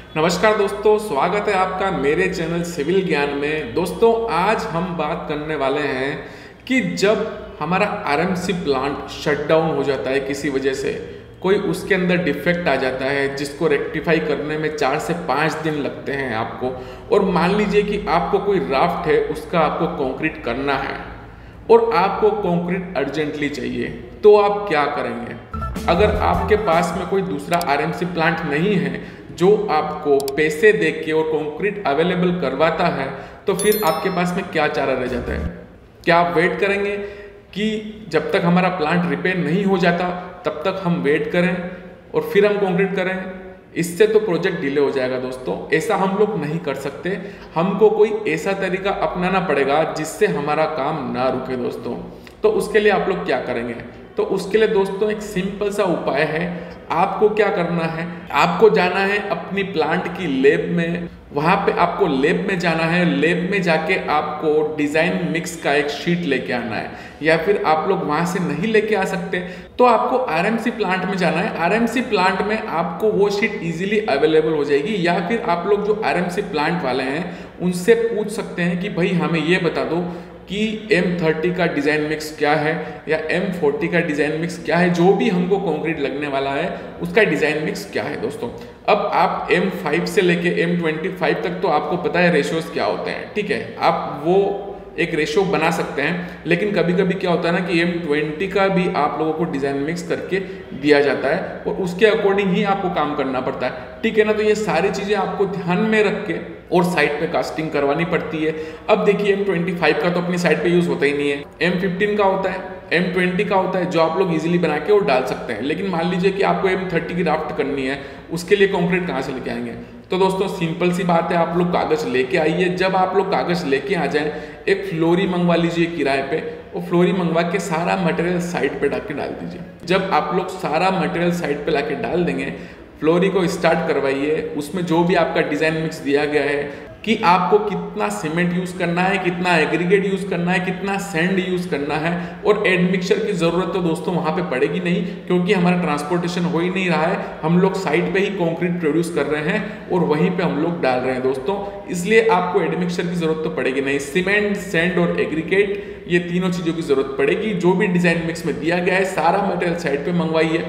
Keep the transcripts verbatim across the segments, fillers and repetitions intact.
नमस्कार दोस्तों, स्वागत है आपका मेरे चैनल सिविल ज्ञान में। दोस्तों आज हम बात करने वाले हैं कि जब हमारा आरएमसी प्लांट शट डाउन हो जाता है, किसी वजह से कोई उसके अंदर डिफेक्ट आ जाता है जिसको रेक्टिफाई करने में चार से पाँच दिन लगते हैं आपको, और मान लीजिए कि आपको कोई राफ्ट है उसका आपको कंक्रीट करना है और आपको कंक्रीट अर्जेंटली चाहिए, तो आप क्या करेंगे? अगर आपके पास में कोई दूसरा आरएमसी प्लांट नहीं है जो आपको पैसे दे के और कंक्रीट अवेलेबल करवाता है, तो फिर आपके पास में क्या चारा रह जाता है? क्या आप वेट करेंगे कि जब तक हमारा प्लांट रिपेयर नहीं हो जाता तब तक हम वेट करें और फिर हम कंक्रीट करें? इससे तो प्रोजेक्ट डिले हो जाएगा दोस्तों। ऐसा हम लोग नहीं कर सकते, हमको कोई ऐसा तरीका अपनाना पड़ेगा जिससे हमारा काम ना रुके दोस्तों। तो उसके लिए आप लोग क्या करेंगे? तो उसके लिए दोस्तों एक सिंपल सा उपाय है। आपको क्या करना है, आपको जाना है अपनी प्लांट की लैब में। वहाँ पे आपको लैब में जाना है, लैब में जाके आपको डिज़ाइन मिक्स का एक शीट लेके आना है, या फिर आप लोग वहाँ से नहीं लेके आ सकते तो आपको आरएमसी प्लांट में जाना है। आरएमसी प्लांट में आपको वो शीट इजीली अवेलेबल हो जाएगी, या फिर आप लोग जो आरएमसी प्लांट वाले हैं उनसे पूछ सकते हैं कि भाई हमें ये बता दो कि एम थर्टी का डिज़ाइन मिक्स क्या है या एम फोर्टी का डिज़ाइन मिक्स क्या है, जो भी हमको कंक्रीट लगने वाला है उसका डिज़ाइन मिक्स क्या है दोस्तों। अब आप एम फाइव से लेके एम ट्वेंटी फाइव तक तो आपको पता है रेशियोज क्या होते हैं, ठीक है, आप वो एक रेशियो बना सकते हैं। लेकिन कभी कभी क्या होता है ना कि एम ट्वेंटी का भी आप लोगों को डिज़ाइन मिक्स करके दिया जाता है और उसके अकॉर्डिंग ही आपको काम करना पड़ता है, ठीक है ना। तो ये सारी चीज़ें आपको ध्यान में रख के और साइड पे कास्टिंग करवानी पड़ती है। अब देखिए एम ट्वेंटी फाइव का तो अपनी साइड पे यूज़ होता ही नहीं है, एम फिफ्टीन का होता है, एम ट्वेंटी का होता है, जो आप लोग इजीली बना के और डाल सकते हैं। लेकिन मान लीजिए कि आपको एम थर्टी की राफ्ट करनी है, उसके लिए कंक्रीट कहाँ से लेके आएंगे? तो दोस्तों सिंपल सी बात है, आप लोग कागज़ लेके आइए। जब आप लोग कागज़ लेके आ जाएं, एक फ्लोरी मंगवा लीजिए किराए पे, वो फ्लोरी मंगवा के सारा मटेरियल साइड पे डाल डाल दीजिए। जब आप लोग सारा मटेरियल साइड पे लाके डाल देंगे, फ्लोरी को स्टार्ट करवाइए। उसमें जो भी आपका डिज़ाइन मिक्स दिया गया है कि आपको कितना सीमेंट यूज़ करना है, कितना एग्रीगेट यूज़ करना है, कितना सैंड यूज़ करना है, और एडमिक्सचर की ज़रूरत तो दोस्तों वहाँ पे पड़ेगी नहीं, क्योंकि हमारा ट्रांसपोर्टेशन हो ही नहीं रहा है। हम लोग साइड पे ही कंक्रीट प्रोड्यूस कर रहे हैं और वहीं पे हम लोग डाल रहे हैं दोस्तों, इसलिए आपको एडमिक्सचर की ज़रूरत तो पड़ेगी नहीं। सीमेंट, सैंड और एग्रीगेट, ये तीनों चीज़ों की ज़रूरत पड़ेगी। जो भी डिज़ाइन मिक्स में दिया गया है सारा मटेरियल साइड पर मंगवाइए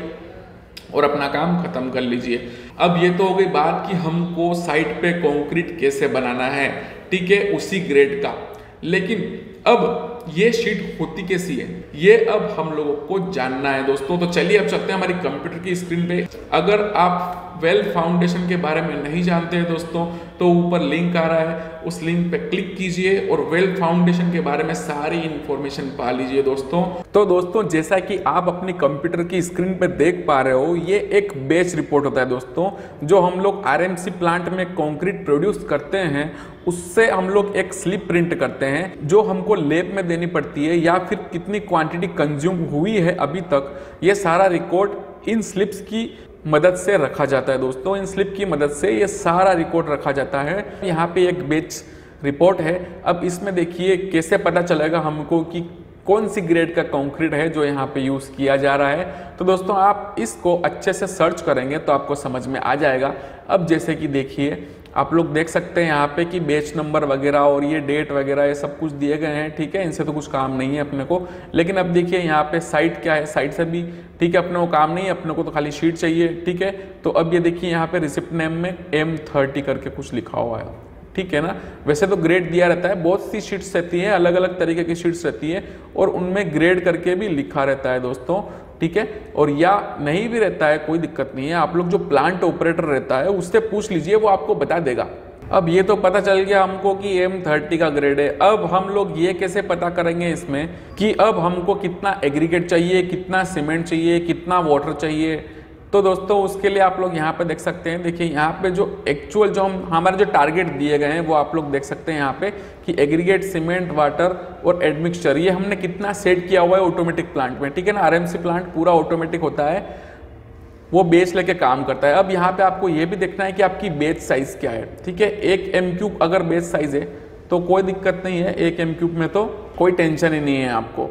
और अपना काम खत्म कर लीजिए। अब ये तो हो गई बात कि हमको साइट पे कंक्रीट कैसे बनाना है, ठीक है, उसी ग्रेड का। लेकिन अब ये शीट होती कैसी है, ये अब हम लोगों को जानना है दोस्तों। तो चलिए अब चलते हैं हमारी कंप्यूटर की स्क्रीन पे। अगर आप वेल फाउंडेशन के बारे में नहीं जानते हैं दोस्तों, तो ऊपर लिंक आ रहा है, उस लिंक पे क्लिक कीजिए और वेल फाउंडेशन के बारे में सारी इंफॉर्मेशन पा लीजिए दोस्तों। तो दोस्तों जैसा कि आप अपनी कंप्यूटर की स्क्रीन पे देख पा रहे हो, ये एक बैच रिपोर्ट होता है दोस्तों, जो हम लोग आरएमसी प्लांट में कंक्रीट प्रोड्यूस करते हैं उससे हम लोग एक स्लिप प्रिंट करते हैं, जो हमको लैब में देनी पड़ती है, या फिर कितनी क्वांटिटी कंज्यूम हुई है अभी तक, ये सारा रिकॉर्ड इन स्लिप्स की मदद से रखा जाता है दोस्तों। इन स्लिप की मदद से ये सारा रिकॉर्ड रखा जाता है। यहाँ पे एक बैच रिपोर्ट है। अब इसमें देखिए कैसे पता चलेगा हमको कि कौन सी ग्रेड का कंक्रीट है जो यहाँ पे यूज़ किया जा रहा है। तो दोस्तों आप इसको अच्छे से सर्च करेंगे तो आपको समझ में आ जाएगा। अब जैसे कि देखिए, आप लोग देख सकते हैं यहाँ पे कि बैच नंबर वगैरह और ये डेट वगैरह ये सब कुछ दिए गए हैं, ठीक है, इनसे तो कुछ काम नहीं है अपने को। लेकिन अब देखिए यहाँ पे साइट क्या है, साइट से भी ठीक है अपने को काम नहीं है, अपने को तो खाली शीट चाहिए, ठीक है। तो अब ये देखिए यहाँ पे रिसिप्ट नेम में एम थर्टी करके कुछ लिखा हुआ है, ठीक है ना। वैसे तो ग्रेड दिया रहता है, बहुत सी शीट्स रहती हैं, अलग अलग तरीके की शीट्स रहती है और उनमें ग्रेड करके भी लिखा रहता है दोस्तों, ठीक है। और या नहीं भी रहता है, कोई दिक्कत नहीं है, आप लोग जो प्लांट ऑपरेटर रहता है उससे पूछ लीजिए, वो आपको बता देगा। अब ये तो पता चल गया हमको कि एम थर्टी का ग्रेड है। अब हम लोग ये कैसे पता करेंगे इसमें कि अब हमको कितना एग्रीगेट चाहिए, कितना सीमेंट चाहिए, कितना वाटर चाहिए? तो दोस्तों उसके लिए आप लोग यहाँ पे देख सकते हैं, देखिए यहाँ पे जो एक्चुअल जो हम हमारे जो टारगेट दिए गए हैं वो आप लोग देख सकते हैं यहाँ पे कि एग्रीगेट, सीमेंट, वाटर और एडमिक्सचर, ये हमने कितना सेट किया हुआ है ऑटोमेटिक प्लांट में, ठीक है ना। आरएमसी प्लांट पूरा ऑटोमेटिक होता है, वो बेच लेके काम करता है। अब यहाँ पे आपको ये भी देखना है कि आपकी बेच साइज क्या है, ठीक है। एक एम क्यूब अगर बेच साइज है तो कोई दिक्कत नहीं है, एक एम क्यूब में तो कोई टेंशन ही नहीं है आपको,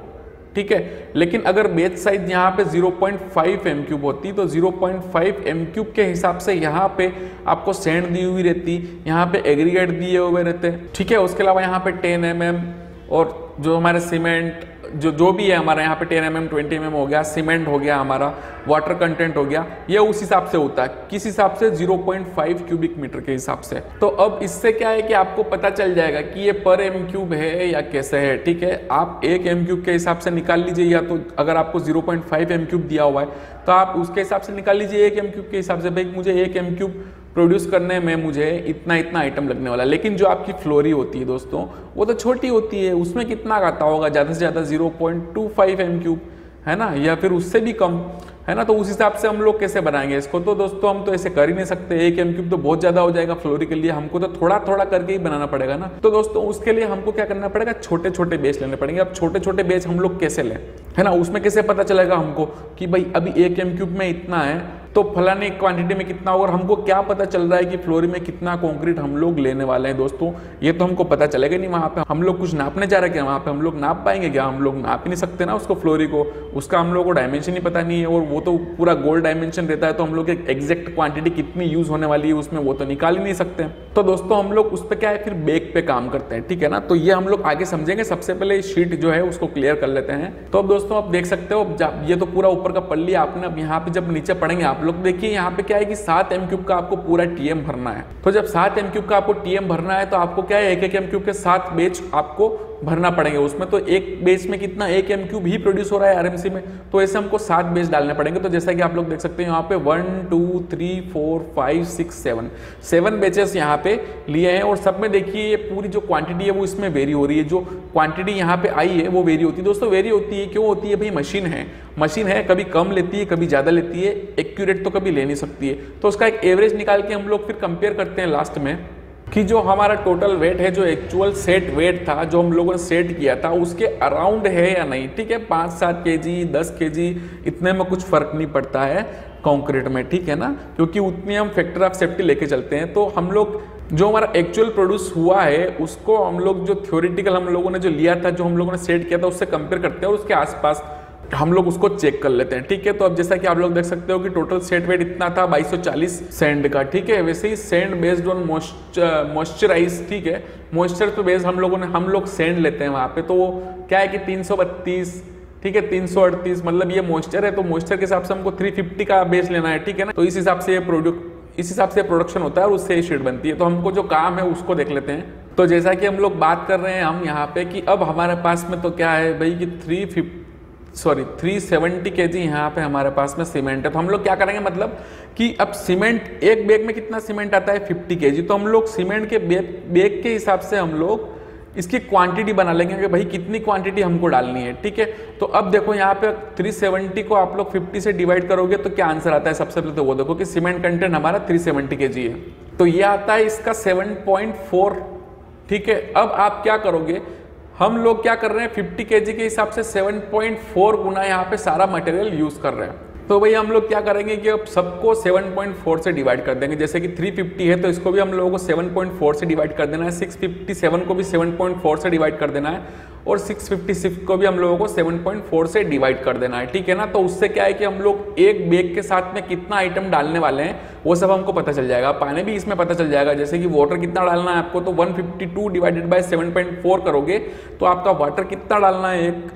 ठीक है। लेकिन अगर बेच साइज यहाँ पे zero point five M cube होती तो zero point five M cube के हिसाब से यहाँ पे आपको सैंड दी हुई रहती, यहाँ पे एग्रीगेट दिए हुए रहते, ठीक है। उसके अलावा यहाँ पे टेन एम एम और जो हमारे सीमेंट जो जो भी है हमारा यहाँ पे ten M M twenty M M हो गया, सीमेंट हो गया, हमारा वाटर कंटेंट हो गया, ये उस हिसाब से होता है। किस हिसाब से? Zero point five cubic meter के हिसाब से। तो अब इससे क्या है कि आपको पता चल जाएगा कि ये पर एम क्यूब है या कैसे है, ठीक है। आप एक एम क्यूब के हिसाब से निकाल लीजिए, या तो अगर आपको zero point five M cube दिया हुआ है तो आप उसके हिसाब से निकाल लीजिए एक एम क्यूब के हिसाब से, भाई मुझे एक एम क्यूब प्रोड्यूस करने में मुझे इतना इतना आइटम लगने वाला। लेकिन जो आपकी फ्लोरी होती है दोस्तों वो तो छोटी होती है, उसमें कितना आता होगा? ज़्यादा से ज़्यादा zero point two five M cube, है ना, या फिर उससे भी कम, है ना। तो उस हिसाब से हम लोग कैसे बनाएंगे इसको? तो दोस्तों हम तो ऐसे कर ही नहीं सकते, एक एम क्यूब तो बहुत ज़्यादा हो जाएगा फ्लोरी के लिए, हमको तो थोड़ा थोड़ा करके ही बनाना पड़ेगा ना। तो दोस्तों उसके लिए हमको क्या करना पड़ेगा? छोटे छोटे बेच लेने पड़ेंगे। अब छोटे छोटे बेच हम लोग कैसे लें, है ना, उसमें कैसे पता चलेगा हमको कि भाई अभी एक एम क्यूब में इतना है तो फलाने क्वांटिटी में कितना होगा, और हमको क्या पता चल रहा है कि फ्लोरी में कितना कंक्रीट हम लोग लेने वाले हैं दोस्तों? ये तो हमको पता चलेगा नहीं। वहाँ पे हम लोग कुछ नापने जा रहे हैं क्या? वहाँ पे हम लोग नाप पाएंगे क्या? हम लोग नाप ही नहीं सकते ना उसको, फ्लोरी को, उसका हम लोग को डायमेंशन ही पता नहीं है, और वो तो पूरा गोल्ड डायमेंशन रहता है, तो हम लोग एक एग्जैक्ट क्वांटिटी कितनी यूज होने वाली है उसमें वो तो निकाल ही नहीं सकते। तो दोस्तों हम लोग उस पर क्या है फिर बेक पे काम करते हैं, ठीक है ना। तो ये हम लोग आगे समझेंगे, सबसे पहले शीट जो है उसको क्लियर कर लेते हैं। तो अब दोस्तों आप देख सकते हो, ये तो पूरा ऊपर का पढ़ लिया आपने। अब यहाँ पे जब नीचे पढ़ेंगे आप लोग, देखिए यहाँ पे क्या है कि सात एम क्यूब का आपको पूरा टीएम भरना है। तो जब सात एम क्यूब का आपको टीएम भरना है तो आपको क्या है, एक एक एम क्यूब के सात बेच आपको भरना पड़ेंगे उसमें। तो एक बेच में कितना, एक एम क्यूब ही प्रोड्यूस हो रहा है आरएमसी में, तो ऐसे हमको सात बेच डालने पड़ेंगे। तो जैसा कि आप लोग देख सकते हैं यहाँ पे one two three four five six seven seven batches यहाँ पे लिए हैं, और सब में देखिए ये पूरी जो क्वांटिटी है वो इसमें वेरी हो रही है। जो क्वांटिटी यहाँ पे आई है वो वेरी होती है दोस्तों। वेरी होती है क्यों होती है? भाई मशीन है, मशीन है, कभी कम लेती है कभी ज़्यादा लेती है, एक्यूरेट तो कभी ले नहीं सकती है। तो उसका एक एवरेज निकाल के हम लोग फिर कंपेयर करते हैं लास्ट में कि जो हमारा टोटल वेट है, जो एक्चुअल सेट वेट था जो हम लोगों ने सेट किया था, उसके अराउंड है या नहीं, ठीक है। पाँच सात के जी दस के जी इतने में कुछ फर्क नहीं पड़ता है कंक्रीट में, ठीक है ना, क्योंकि उतनी हम फैक्टर ऑफ सेफ्टी लेके चलते हैं। तो हम लोग जो हमारा एक्चुअल प्रोड्यूस हुआ है उसको हम लोग जो थ्योरेटिकल हम लोगों ने जो लिया था, जो हम लोगों ने सेट किया था, उससे कंपेयर करते हैं और उसके आसपास हम लोग उसको चेक कर लेते हैं, ठीक है। तो अब जैसा कि आप लोग देख सकते हो कि टोटल सेट वेट इतना था बाईस सौ चालीस सैंड का, ठीक है। वैसे ही सैंड बेस्ड ऑन मॉइस्चराइज, ठीक है, मॉइस्चर पे बेस्ड हम लोगों ने हम लोग सैंड लेते हैं वहाँ पे। तो वो क्या है कि तीन सौ बत्तीस, ठीक है, तीन सौ अड़तीस, मतलब ये मॉइस्चर है, तो मॉइस्चर के हिसाब से हमको तीन सौ पचास का बेस लेना है, ठीक है ना। तो इस हिसाब से ये प्रोडक्ट इस हिसाब से प्रोडक्शन होता है और उससे शीट बनती है। तो हमको जो काम है उसको देख लेते हैं। तो जैसा कि हम लोग बात कर रहे हैं हम यहाँ पे कि अब हमारे पास में तो क्या है भाई कि three fifty sorry three seventy K G यहाँ पे हमारे पास में सीमेंट है। तो हम लोग क्या करेंगे, मतलब कि अब सीमेंट एक बैग में कितना सीमेंट आता है, फिफ्टी के जी। तो हम लोग सीमेंट के बैग बैग के हिसाब से हम लोग इसकी क्वांटिटी बना लेंगे कि भाई कितनी क्वांटिटी हमको डालनी है, ठीक है। तो अब देखो यहाँ पे तीन सौ सत्तर को आप लोग पचास से डिवाइड करोगे तो क्या आंसर आता है? सबसे पहले तो वो देखो कि सीमेंट कंटेंट हमारा तीन सौ सत्तर केजी है, तो ये आता है इसका सात पॉइंट चार, ठीक है। अब आप क्या करोगे, हम लोग क्या कर रहे हैं पचास केजी के हिसाब से सात पॉइंट चार गुना यहाँ पे सारा मटेरियल यूज कर रहे हैं। तो भाई हम लोग क्या करेंगे कि अब सबको सात पॉइंट चार से डिवाइड कर देंगे। जैसे कि तीन सौ पचास है तो इसको भी हम लोगों को सात पॉइंट चार से डिवाइड कर देना है, छह सौ सत्तावन को भी सात पॉइंट चार से डिवाइड कर देना है, और छह सौ छप्पन को भी हम लोगों को सात पॉइंट चार से डिवाइड कर देना है, ठीक है ना। तो उससे क्या है कि हम लोग एक बैग के साथ में कितना आइटम डालने वाले हैं वो सब हमको पता चल जाएगा। पानी भी इसमें पता चल जाएगा, जैसे कि वाटर कितना डालना है आपको, तो एक सौ बावन डिवाइडेड बाय सात पॉइंट चार करोगे तो आपका वाटर कितना डालना है, एक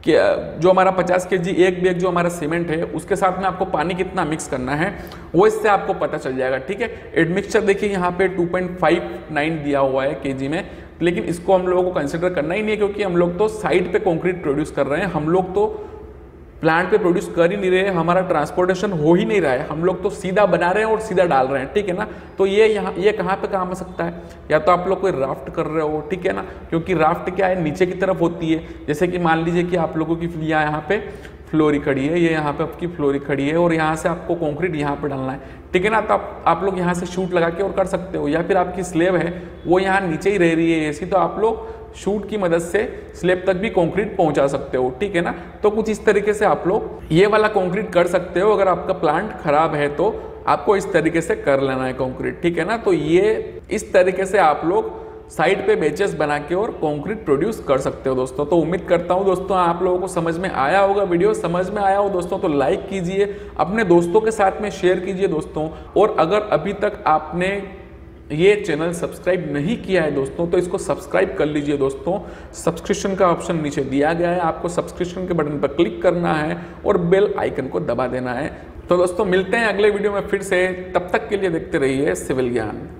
जो हमारा पचास केजी एक बैग जो हमारा सीमेंट है उसके साथ में आपको पानी कितना मिक्स करना है वो इससे आपको पता चल जाएगा, ठीक है। एडमिक्सचर देखिए यहाँ पे दो पॉइंट पाँच नौ दिया हुआ है केजी में, लेकिन इसको हम लोगों को कंसिडर करना ही नहीं है क्योंकि हम लोग तो साइड पे कंक्रीट प्रोड्यूस कर रहे हैं, हम लोग तो प्लांट पे प्रोड्यूस कर ही नहीं रहे, हमारा ट्रांसपोर्टेशन हो ही नहीं रहा है, हम लोग तो सीधा बना रहे हैं और सीधा डाल रहे हैं, ठीक है ना। तो ये यहाँ ये कहाँ पे काम आ सकता है, या तो आप लोग कोई राफ्ट कर रहे हो, ठीक है ना, क्योंकि राफ्ट क्या है नीचे की तरफ होती है। जैसे कि मान लीजिए कि आप लोगों की यहाँ यहाँ पे फ्लोरी खड़ी है, ये यहाँ पे आपकी फ्लोरी खड़ी है और यहाँ से आपको कंक्रीट यहाँ पे डालना है, ठीक है ना। तो आप, आप लोग यहाँ से शूट लगा के और कर सकते हो, या फिर आपकी स्लेब है वो यहाँ नीचे ही रह रही है ऐसी, तो आप लोग शूट की मदद से स्लेब तक भी कंक्रीट पहुंचा सकते हो, ठीक है ना। तो कुछ इस तरीके से आप लोग ये वाला कंक्रीट कर सकते हो। अगर आपका प्लांट खराब है तो आपको इस तरीके से कर लेना है कंक्रीट, ठीक है ना। तो ये इस तरीके से आप लोग साइड पे बेचेस बना के और कंक्रीट प्रोड्यूस कर सकते हो दोस्तों। तो उम्मीद करता हूँ दोस्तों आप लोगों को समझ में आया होगा, वीडियो समझ में आया हो दोस्तों तो लाइक कीजिए, अपने दोस्तों के साथ में शेयर कीजिए दोस्तों। और अगर अभी तक आपने ये चैनल सब्सक्राइब नहीं किया है दोस्तों तो इसको सब्सक्राइब कर लीजिए दोस्तों। सब्सक्रिप्शन का ऑप्शन नीचे दिया गया है, आपको सब्सक्रिप्शन के बटन पर क्लिक करना है और बेल आइकन को दबा देना है। तो दोस्तों मिलते हैं अगले वीडियो में फिर से, तब तक के लिए देखते रहिए सिविल ज्ञान।